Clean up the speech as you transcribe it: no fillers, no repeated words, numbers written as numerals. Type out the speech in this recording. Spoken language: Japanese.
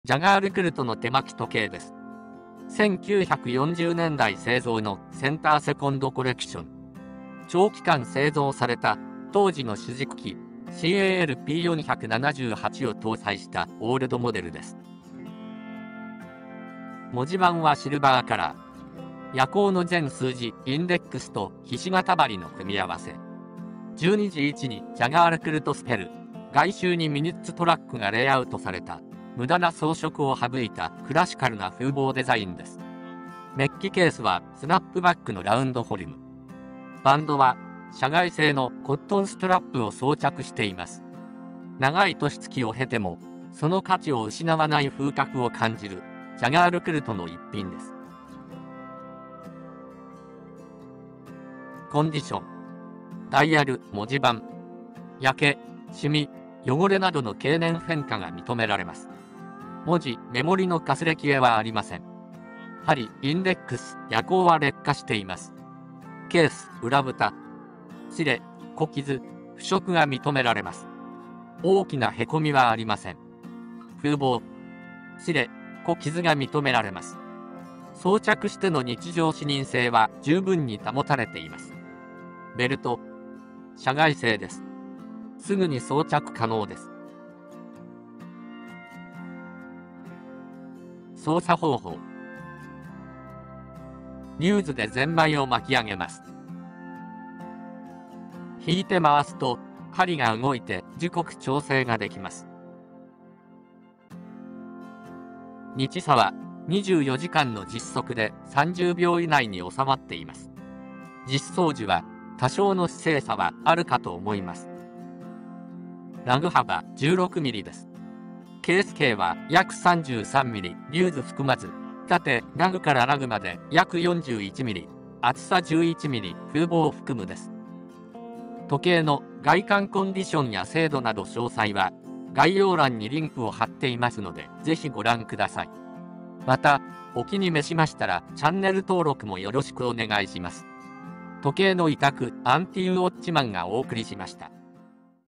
ジャガールクルトの手巻き時計です。1940年代製造のセンターセコンドコレクション。長期間製造された当時の主軸機 CAL-P478 を搭載したオールドモデルです。文字盤はシルバーカラー。夜光の全数字インデックスとひし形針の組み合わせ。12時1にジャガールクルトスペル。外周にミニッツトラックがレイアウトされた。無駄な装飾を省いたクラシカルな風貌デザインです。メッキケースはスナップバックのラウンドフォルム。バンドは社外製のコットンストラップを装着しています。長い年月を経てもその価値を失わない風格を感じるジャガールクルトの一品です。コンディション。ダイヤル、文字盤。焼け、シミ、汚れなどの経年変化が認められます。文字、メモリのかすれ消えはありません。針、インデックス、夜光は劣化しています。ケース、裏蓋。擦れ、小傷、腐食が認められます。大きなへこみはありません。風貌。擦れ、小傷が認められます。装着しての日常視認性は十分に保たれています。ベルト。社外製です。すぐに装着可能です。操作方法。リューズでゼンマイを巻き上げます。引いて回すと針が動いて時刻調整ができます。日差は24時間の実測で30秒以内に収まっています。実装時は多少の不正差はあるかと思います。ラグ幅 16mm です。ケース径は約 33mm、リューズ含まず、縦、ラグからラグまで約 41mm、厚さ 11mm、風貌を含むです。時計の外観コンディションや精度など詳細は、概要欄にリンクを貼っていますので、ぜひご覧ください。また、お気に召しましたら、チャンネル登録もよろしくお願いします。時計の委託、アンティウォッチマンがお送りしました。